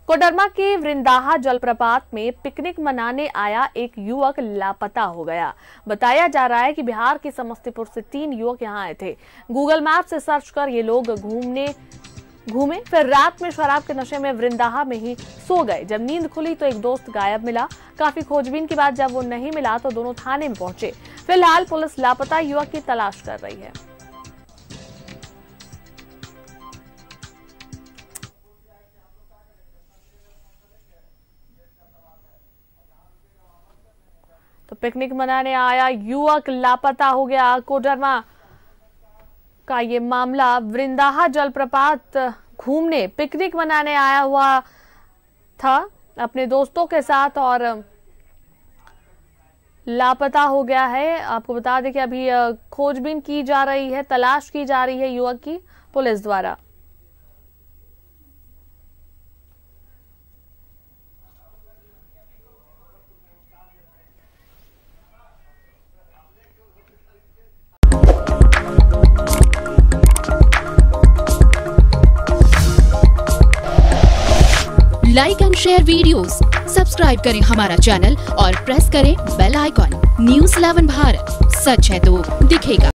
कोडरमा के वृंदाहा जलप्रपात में पिकनिक मनाने आया एक युवक लापता हो गया। बताया जा रहा है कि बिहार के समस्तीपुर से 3 युवक यहां आए थे। गूगल मैप से सर्च कर ये लोग घूमे, फिर रात में शराब के नशे में वृंदाहा में ही सो गए। जब नींद खुली तो एक दोस्त गायब मिला। काफी खोजबीन के बाद जब वो नहीं मिला तो दोनों थाने में पहुंचे। फिलहाल पुलिस लापता युवक की तलाश कर रही है। तो पिकनिक मनाने आया युवक लापता हो गया। कोडरमा का ये मामला, वृंदाहा जलप्रपात घूमने पिकनिक मनाने आया हुआ था अपने दोस्तों के साथ और लापता हो गया है। आपको बता दें कि अभी खोजबीन की जा रही है, तलाश की जा रही है युवक की पुलिस द्वारा। Like and share videos, subscribe करें हमारा चैनल और प्रेस करें बेल आइकॉन। न्यूज़ 11 भारत, सच है तो दिखेगा।